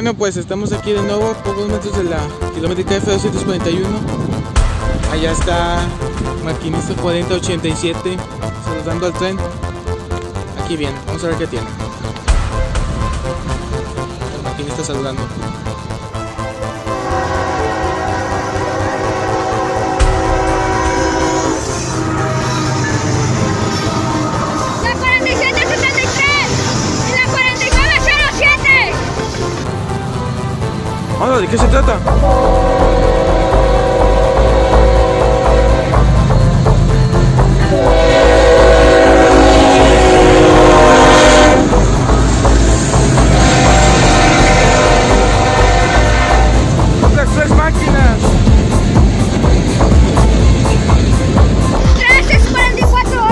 Bueno, pues estamos aquí de nuevo a pocos metros de la kilométrica F241. Allá está maquinista 4087 saludando al tren. Aquí viene, vamos a ver qué tiene. El maquinista saludando. Hola, ¿de qué se trata? Otras 3 máquinas. 344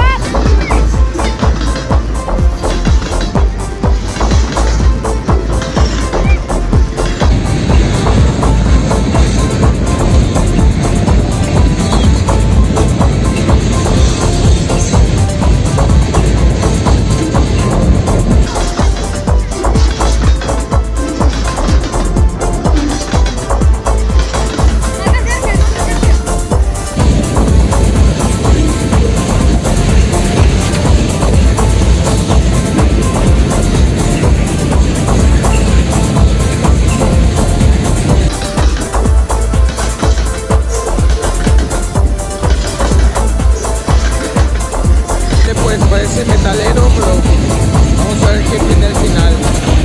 Pues parece metalero, pero vamos a ver qué tiene al final.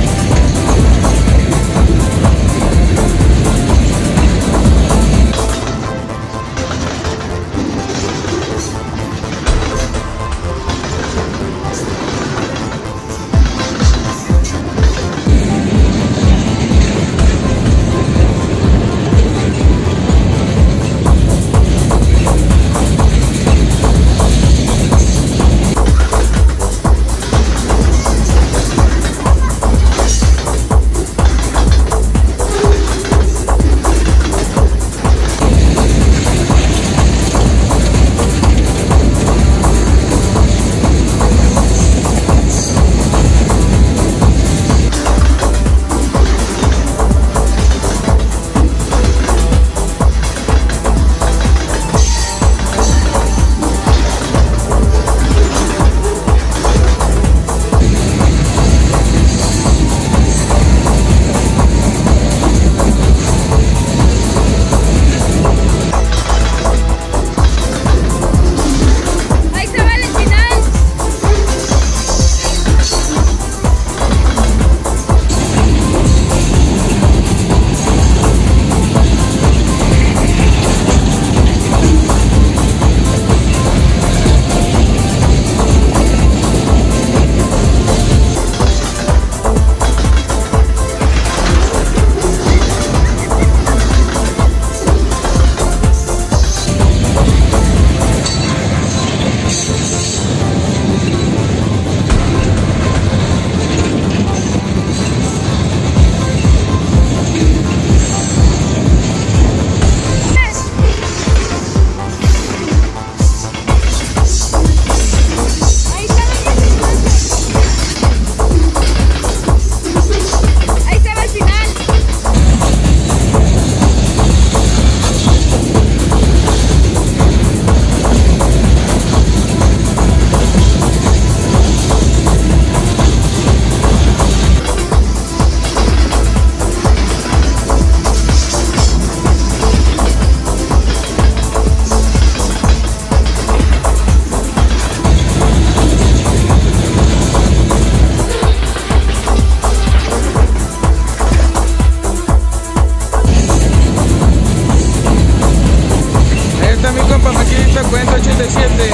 Mi compa maquinista 4087.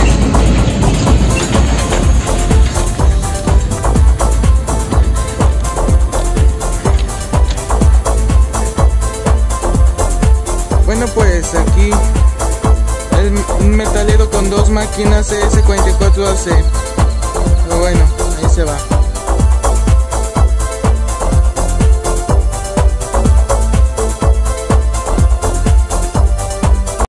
Bueno, pues aquí el metalero con 2 máquinas CS44AC. Pero bueno, ahí se va.